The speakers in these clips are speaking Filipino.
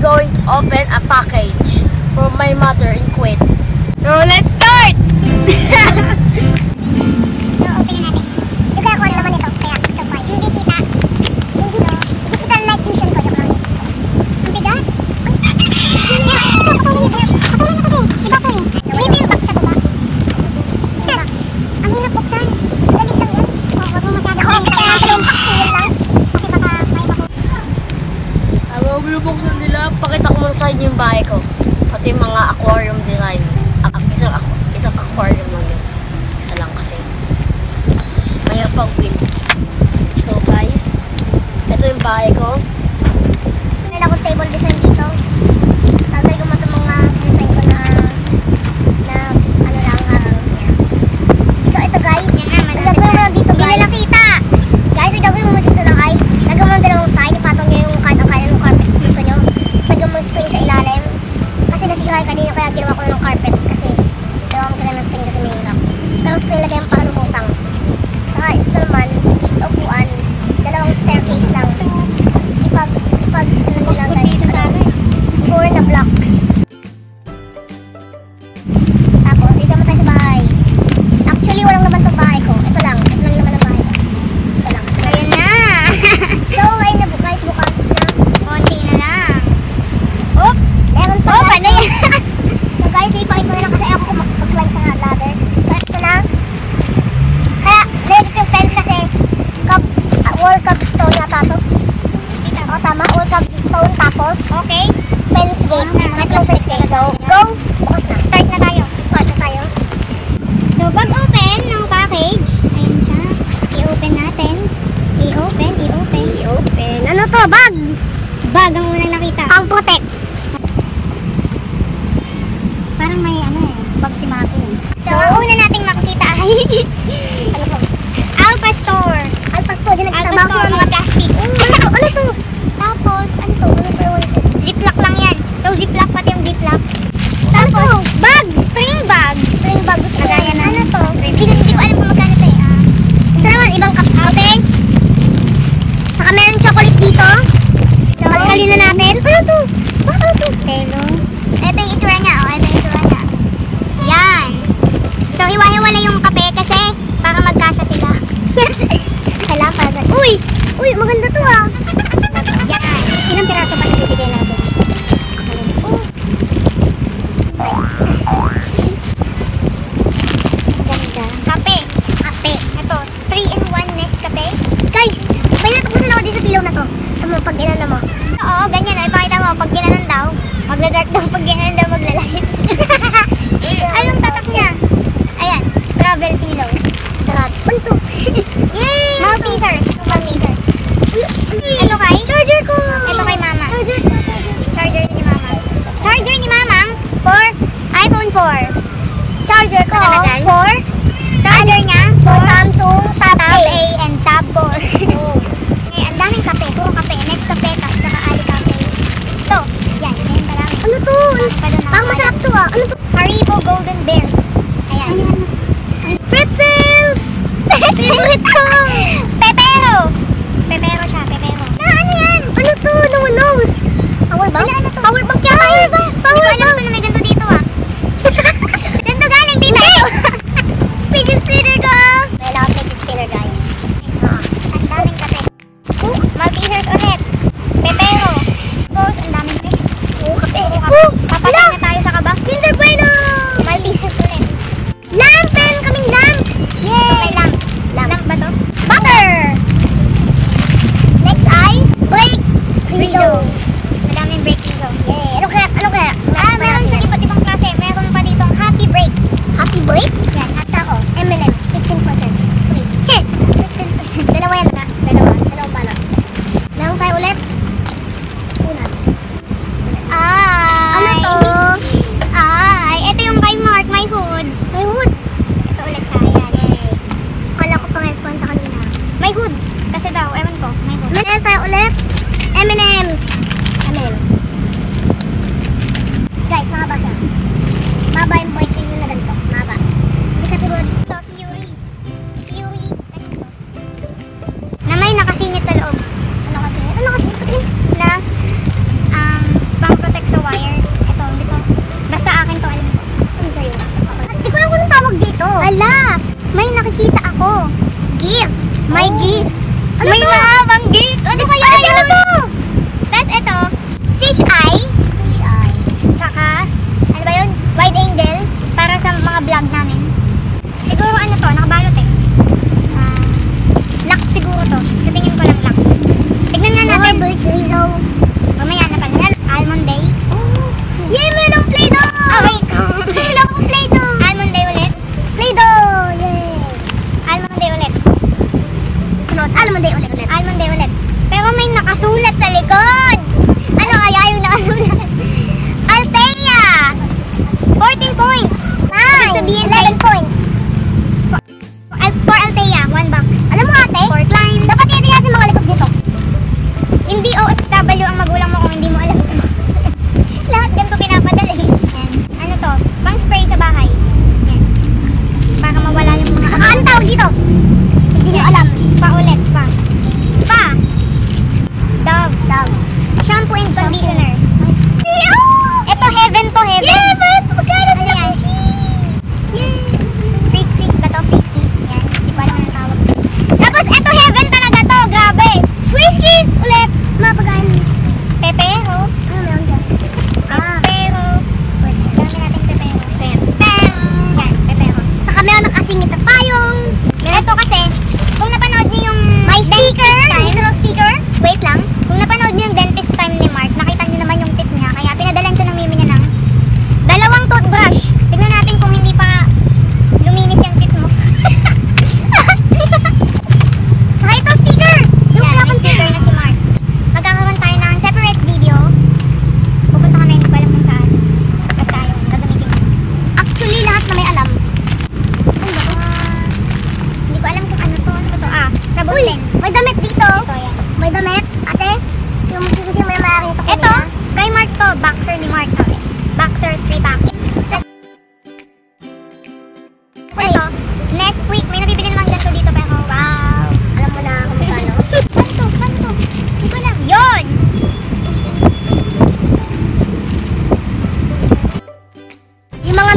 going to open a package from my mother in Kuwait. So let's start! So, open na natin. Ito ako naman ito, kaya surprise. Hindi kita ang night vision ko. Yung lang ito. Ang bigat. Iba ko yun. Ulitin yung box sa baba. Ang hirap buksan. Dali lang yan. Huwag mo masyado. Kaya yung box yun lang. Kasi baka may bako. Ang bubuksan nila, pakita ko muna sa inyo yung bahay ko. Pati yung mga aquarium design. Isang aquarium lang yun. Isa lang kasi. Mayroon pang build. So guys, ito yung bahay ko. Meron akong table design dito. Tatay ko mo ito mga design ko na ano lang yan. So ito guys, ang gagawin mo lang dito guys. Hindi nakita! Guys, ang gagawin mo dito lang ay lagyan mo ng dalawang side, ipatong nyo yung kahit ang kaya ng carpet gusto nyo. Tapos lagyan mo yung string sa ilalim. Kasi nasigahay kanina kaya ginawa ko ng carpet kasi gawa mo ng string kasi may hirap. Pero string lagyan yung pakalumutang. Saka ito naman, sa upuan, dalawang staircase lang. Ipag ano lang guys, score na blocks. Tapos, dito naman tayo sa bahay. Actually, walang laman itong bahay ko. Ito lang laman ng bahay ko. Ito lang. Ayun na! So, ayun na guys, bukas na. Konti na lang. Oop! Meron pa guys. Ano yan? So guys, ipakita ko na lang kasi ako mag-climb sa ladder. So, ito na. Kaya, negative fence kasi World Cup stone yata to. O, tama. World Cup stone tapos okay. Fence gate. Tatlong fence gate. So, go! Bukas na. Start na tayo. So, pag open ng package, ayun siya. I-open natin. I-open. Ano to? Bag! Bag ang unang nakita. Pang protect. Parang may bag si Maki. So, una nating makikita ay ano to? Alpha Store, dyan nagtatrabaho sa mga plastic. Ano to? Tapos, ano to? Ziplock lang yan. So, ziplock, pati yung ziplock. Tapos, bag! String bag gusto na yan. Ano to? Hindi ko alam kung magkano to eh. Ito naman, ibang kape. Saka meron chocolate dito. So, kalkalin na natin. Ano to? Ano to? Pelo. Ito yung itsura niya. Yan. So, hiwa-hiwala yung kape kasi para magkasya sila. Kailangan para dyan. Uy, maganda to ah. Yan. Ilang piraso pa nabibigay natin? Ganda. Kape. Ito, 3-in-1 nest kape. Guys, may natukusan ako din sa pillow na to. Ito mo, pag ginanon mo. Oo, ganyan. Ipakita mo, pag ginanon daw, magla-dark daw, pag ginanon daw, magla-light. Anong tatak niya? Ayan, travel pillow. Ano to? Yay! Maltesers. Ito kay? Charger ko! Ito kay mama. Charger ni mama. Charger ni mamang for iPhone 4. Charger ko for charger niya for Samsung Tab A and Tab 4. Okay, ang daming kape. Puro kape. Next kape, tsaka ali kape. Ito. Yan. Ganyan pa lang. Ano to? Parang masarap to ah. Ano to? Haribo Golden Bears. Ayan. Pretzels! Favorite ko! Pepero siya. Ano yan? Ano to? No one knows. Power bank? Power bank yata yun. Power bank. Hindi ko alam na may ganito dito ah. Ganito galing dito. Fidget spinner ko! May lang fidget spinner guys. Ang daming kape. Maltesers ulit. Pepero. Tapos ang daming kape. Kape. Papatay na tayo sa kaba. Kinder Bueno! Maltesers ulit. Lamp! Meron kaming lamp! Yay! Okay, lamp ba to? Butter! Next ay break free zone. Madaming breaking zone. Yay! Ano kaya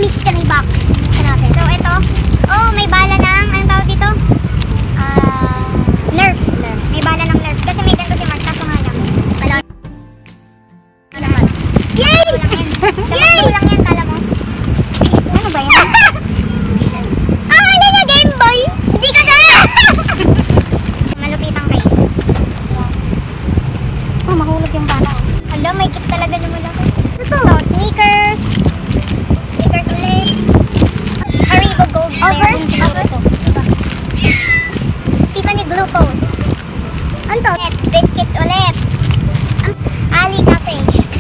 mystery box. Natin. So, ito. Oh, may bala ng, anong tawag dito? Nerf. May bala ng nerf. Kasi may ganito si Mark. Kaso nga lang. Wala. Yay! Yay! Lang yan, kala mo. Ano ba yan? Ano na Game Boy? Hindi ka sa... Malupitang face. Oh, mahulog yung bala. Hala, may kit talaga naman ako. Ano to? So, sneakers. Sneakers ulit. Haribo Gold. Offers? Tiffany Glucose. Ano to? Biscuits ulit. Ali Cafe.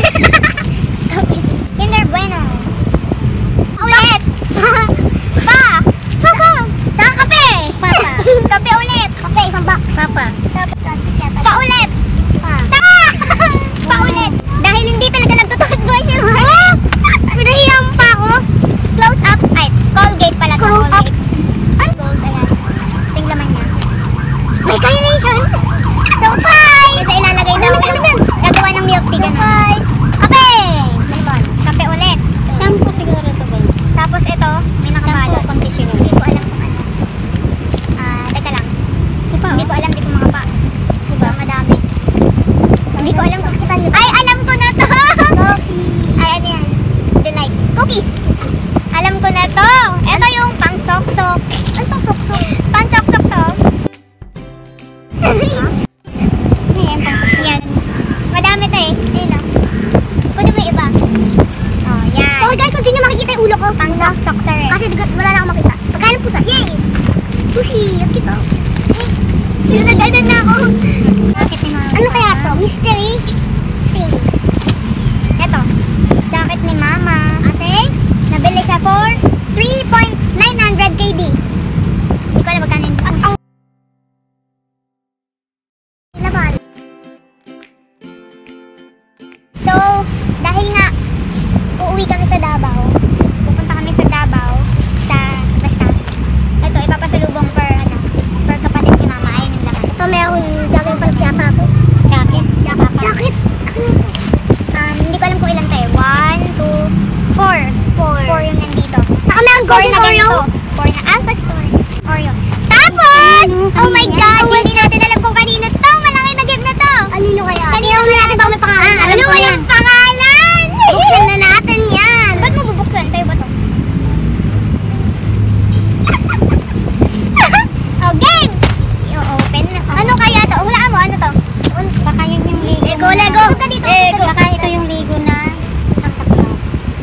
Kinder Bueno. Ulit. Pa. Papa. Saka kape. Papa. Kape ulit. Kape, isang box. Papa. Pa ulit. Pa ulit. Dahil hindi talaga nagtututboy si Mark. Pinahiyang pa ako. Close up. Ay, Colgate pala. Close up. Ano? Gold, ayan. Ito yung laman niya. May carnation. So, pies. Kasi ilalagay daw. Gagawa ng milk tea. So, pies. Kape. Kape ulit. Shampoo siguro ito ba? Tapos ito, may nakabalot. Shampoo, conditioner. Hindi ko alam kung ano. Teka lang. Hindi ko alam, hindi ko makapa. Diba? Madami. Hindi ko alam kung kita nyo. Ay, alam ko na to! Coffee. Ay, ano yan? Delight. Cookies. Alam ko na to. Ito yung pang-sok-sok. Ano pang-sok-sok? Pang-sok-sok to. Ayan, pang-sok. Yan. Madami to eh. Ayun o. Kunin mo yung iba. Oh, yan. So, guys, kung di nyo makikita yung ulo ko, pang-sok-sok sir eh. Kasi wala na akong makita. Pagkalang pusa. Yay! Sushi. Ang kita. Sinagagad na ako. Ano kaya to? Mystery things. Eto. Jacket ni Mama. Ate, nabili siya for 3.900 KD. Hindi ko alam magkano yung... Laban. So, dahil nga uuwi kami sa Davao, pupunta kami sa Davao, basta, ito, ipapasalubong per kapatid ni Mama. Ayun yung laman. Ito, meron jacket pang siyapa to. Jacket? Jacket? Hindi ko alam kung ilan tayo. 1, 2, 4. 4 yung nandito. Saka meron golden Oreo. 4 na Alpha Store. Oreo. Tapos! Oh my God! Hindi natin alam kung kanino to. Malaki na gift na to. Kanino kaya? Kanino natin ba may pangalan? Alam ko yung pangalan! Buksan na natin yan. Ba't mo bubuksan? Sa'yo ba to? Oh, game! I-open na. Ano kaya to? Hulaan mo, ano to? Baka yun yung Lego. Lego! Lego! Baka ito yung Lego na Santa Claus.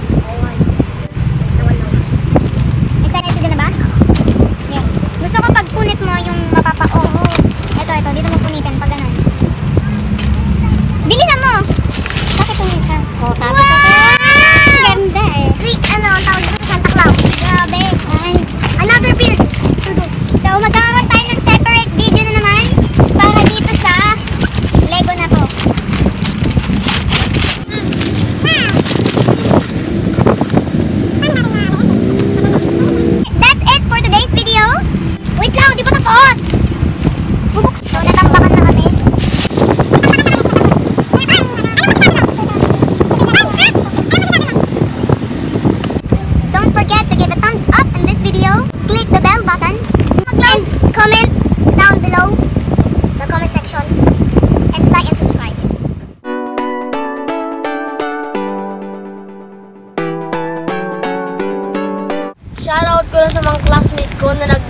Excited ka na ba? Okay. Gusto ko pag punit mo yung mapapa-oh. Ito. Dito mo punitin pag ganun. Bilisan mo! Bakit yung isa? Oh, sabi ko Wow! kaya. Ganda eh. Tawag dito Santa Claus. Grabe. Ay. Another build. So, magkakaroon tayo ng separate video na naman para dito sa Lego na to. That's it for today's video. Wait lang, di pa tapos. Bubuksan. So, natambakan na kami. Don't forget to give a thumbs up in this video. Click the bell button. And comment down below the comment section. And like and subscribe. Shoutout ko na sa mga classmate ko na